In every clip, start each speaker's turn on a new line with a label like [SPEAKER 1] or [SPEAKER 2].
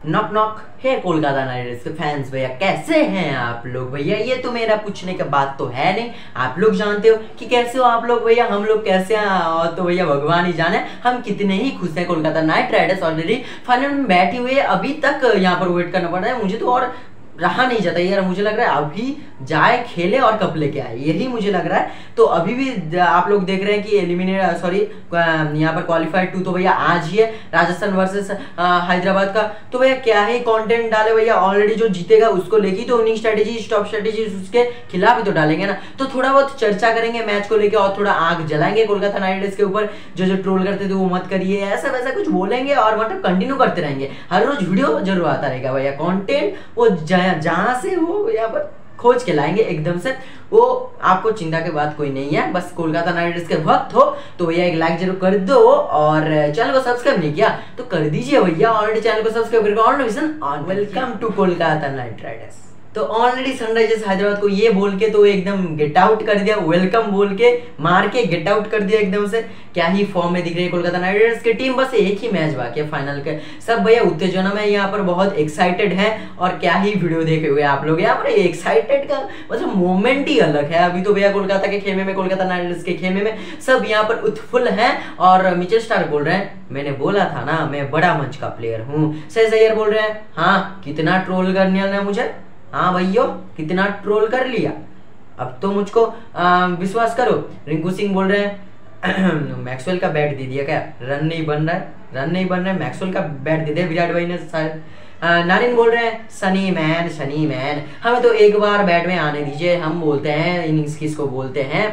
[SPEAKER 1] Knock knock है Kolkata Knight Riders के fans भैया, कैसे हैं आप लोग भैया। ये तो मेरा पूछने का बात तो है नहीं, आप लोग जानते हो कि कैसे हो आप लोग भैया, हम लोग कैसे हैं। और तो भैया भगवान ही जाने हम कितने ही खुश हैं। Kolkata Knight Riders already final में बैठी हुई है, अभी तक यहाँ पर वेट करना पड़ रहा है। मुझे तो और रहा नहीं जाता यार, मुझे लग रहा है अभी जाए खेले और कप लेके आए, यही मुझे लग रहा है। तो अभी भी आप लोग देख रहे हैं कि यहाँ पर क्वालिफाइड 2 तो भैया आज ही है, राजस्थान वर्सेस हैदराबाद का। तो भैया क्या ही कंटेंट डाले भैया, ऑलरेडी जो जीतेगा उसको लेगी तो विनिंग स्ट्रेटेजी स्टॉप स्ट्रेटेजी उसके खिलाफ ही तो डालेंगे ना। तो थोड़ा बहुत चर्चा करेंगे मैच को लेकर और थोड़ा आग जलाएंगे कोलकाता नाइट राइडर्स के ऊपर। जो ट्रोल करते थे वो मत करिए, ऐसा वैसा कुछ बोलेंगे और मतलब कंटिन्यू करते रहेंगे। हर रोज वीडियो जरूर आता रहेगा भैया, कंटेंट वो जहां से वो यहाँ पर खोज के लाएंगे एकदम से। वो आपको चिंता की बात कोई नहीं है, बस कोलकाता नाइट राइडर्स के भक्त हो तो भैया एक लाइक जरूर कर दो और चैनल को सब्सक्राइब नहीं किया तो कर दीजिए भैया, ऑलरेडी चैनल को सब्सक्राइब करके on notification on. Welcome to Kolkata Knight Riders. तो ऑलरेडी सनराइजर्स हैदराबाद को ये बोल के तो एकदम गेट आउट कर दिया, वेलकम बोल के मार के गेट आउट कर दिया एकदम से। क्या ही फॉर्म में दिख रही है कोलकाता नाइट राइडर्स की टीम, बस एक ही मैच बाकी है फाइनल के। सब भैया उत्तेजना में यहाँ पर बहुत एक्साइटेड है और क्या ही वीडियो देखे हुए आप लोग यहाँ पर। एक्साइटेड का मतलब मोमेंट ही अलग है। अभी तो भैया कोलकाता के खेमे में, कोलकाता नाइट राइडर्स के खेमे में सब यहाँ पर उत्फुल्ल हैं। और मिचेल स्टार्क बोल रहे हैं मैंने बोला था ना मैं बड़ा मंच का प्लेयर हूँ। सही सही बोल रहे हैं, हाँ कितना ट्रोल करने ना मुझे, हाँ भैया कितना ट्रोल कर लिया, अब तो मुझको विश्वास करो। रिंकू सिंह बोल रहे हैं मैक्सवेल का बैट दे दिया क्या, रन नहीं बन रहा है, रन नहीं बन रहा है, मैक्सवेल का बैट दे दिया विराट भाई ने। नारिन बोल रहे हैं सनी मैन हमें तो एक बार बैट में आने दीजिए, हम बोलते हैं इनिंग्स किसको बोलते हैं।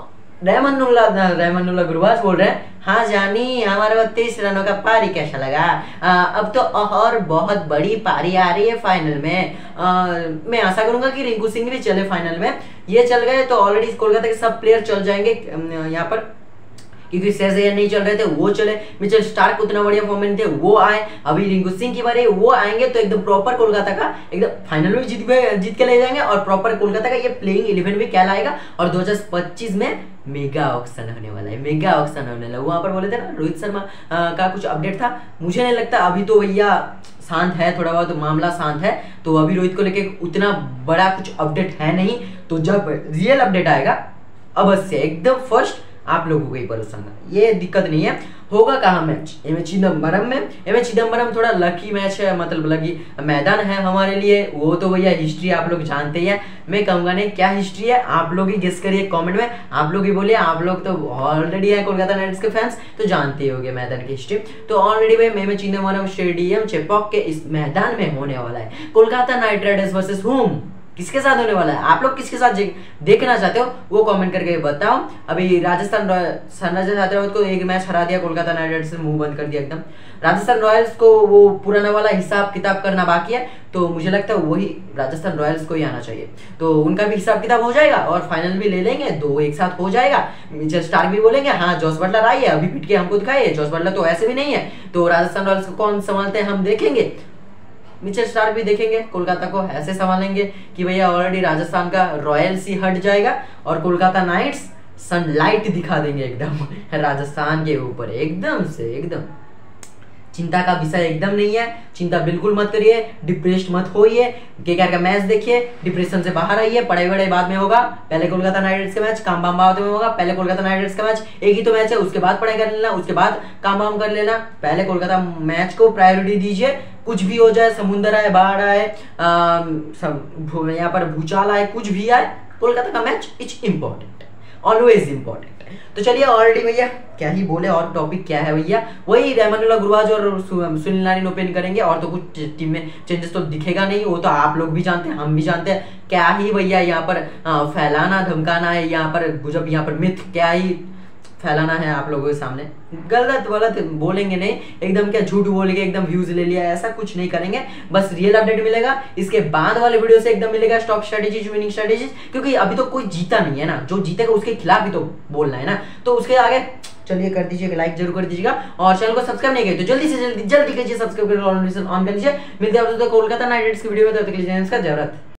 [SPEAKER 1] रहमानुल्लाह गुरबाज बोल रहे हैं हाँ जानी हमारे 32 रनों का पारी कैसा लगा। अब तो और बहुत बड़ी पारी आ रही है फाइनल में। मैं आशा करूंगा कि रिंकू सिंह भी चले फाइनल में। ये चल गए तो ऑलरेडी कोलकाता के सब प्लेयर चल जाएंगे यहाँ पर, क्योंकि शेरशाह नहीं चल रहे थे वो चले, मिचेल स्टार्क उतना बढ़िया फॉर्म में थे वो आए, अभी रिंकू सिंह की बारी वो आएंगे तो एकदम प्रॉपर कोलकाता का एकदम फाइनल में जीत के ले जाएंगे और प्रॉपर कोलकाता का ये प्लेइंग 11 भी कहलाएगा। और 2025 में मेगा ऑक्शन होने वाला है, मेगा ऑक्शन होने वाला। वहां पर बोले थे ना रोहित शर्मा का कुछ अपडेट था, मुझे नहीं लगता अभी तो भैया शांत है, थोड़ा बहुत मामला शांत है तो अभी रोहित को लेके उतना बड़ा कुछ अपडेट है नहीं। तो जब रियल अपडेट आएगा अवश्य एकदम फर्स्ट आप लोगों को ही भरोसा ना, ये दिक्कत नहीं है। होगा कहाँ मैच, एम चिदम्बरम में। एम चिदम्बरम थोड़ा लकी मैच है, मतलब लकी मैदान है हमारे लिए। वो तो भैया हिस्ट्री आप लोग जानते ही हैं, मैं कहूँगा नहीं क्या हिस्ट्री है, आप लोग ही गेस करिए कमेंट में, आप लोग ही बोलिए। आप लोग तो ऑलरेडी है कोलकाता नाइट राइडर्स के फैंस तो जानते ही होंगे मैदान की हिस्ट्री। तो ऑलरेडी भाई एम चिदम्बरम स्टेडियम चेपॉक के इस मैदान में होने वाला है Kolkata Knight Riders versus home. किसके साथ होने वाला है, आप लोग किसके साथ देखना चाहते हो वो कमेंट करके बताओ। अभी राजस्थान सनराइजर्स हैदराबाद को एक मैच हरा दिया कोलकाता नाइट राइडर्स ने, मुंह बंद कर दिया एकदम। राजस्थान रॉयल्स को वो पुराना वाला हिसाब किताब करना बाकी है, तो मुझे लगता है वही राजस्थान रॉयल्स को ही आना चाहिए, तो उनका भी हिसाब किताब हो जाएगा और फाइनल भी ले लेंगे, दो एक साथ हो जाएगा। मिचेल स्टार्क भी बोलेंगे हाँ जॉस बटलर आई है, अभी पिट के हमको दिखाई है, जॉस बटलर तो ऐसे भी नहीं है, तो राजस्थान रॉयल्स को कौन संभालते हैं हम देखेंगे। मिचेल स्टार्क भी देखेंगे कोलकाता को ऐसे संभालेंगे कि भैया ऑलरेडी राजस्थान का रॉयल्स ही हट जाएगा और कोलकाता नाइट्स सनलाइट दिखा देंगे एकदम राजस्थान के ऊपर एकदम से। एकदम चिंता का विषय एकदम नहीं है, चिंता बिल्कुल मत करिए, डिप्रेस्ड मत होइए। केकेआर का मैच देखिए, डिप्रेशन से बाहर आइए, पढ़ाई वढ़ाई बाद में होगा, पहले कोलकाता नाइट राइडर्स का मैच, काम वाम बाद में होगा। पहले कोलकाता नाइट राइडर्स का मैच एक ही तो मैच है, उसके बाद पढ़ाई कर लेना, उसके बाद काम वाम कर लेना। पहले कोलकाता मैच को प्रायोरिटी दीजिए, कुछ भी हो जाए, समुद्र आए, बाढ़ आए, यहाँ पर भूचाल आए, कुछ भी आए, कोलकाता का match is important, always important. तो चलिए ऑलरेडी भैया क्या ही बोले, और टॉपिक क्या है भैया, वही रहमानुल्लाह गुरबाज और सुनील नारिन ओपन करेंगे और तो कुछ टीम में चेंजेस तो दिखेगा नहीं, वो तो आप लोग भी जानते हैं हम भी जानते हैं। क्या ही भैया यहाँ पर फैलाना धमकाना है, यहाँ पर गुजब, यहाँ पर मिथ क्या ही फैलाना है आप लोगों के सामने। गलत बोलेंगे नहीं, एकदम क्या झूठ बोलेंगे एकदम व्यूज ले लिया, ऐसा कुछ नहीं करेंगे। बस रियल अपडेट मिलेगा, इसके बाद वाले वीडियो से एकदम मिलेगा स्टॉक स्ट्रेटेजीज, विनिंग स्ट्रेटेजीज, क्योंकि अभी तो कोई जीता नहीं है ना, जो जीतेगा उसके खिलाफ भी तो बोलना है ना। तो उसके आगे चलिए कर दीजिएगा, लाइक जरूर कर दीजिएगा और चैनल को सब्सक्राइब नहीं किया तो जल्दी से जल्दी कीजिए, सब्सक्राइब कर ऑन कर लीजिए। मिलते हैं कोलकाता नाइट राइडर्स की वीडियो में, तब तक के लिए जय हिंद, जय भारत।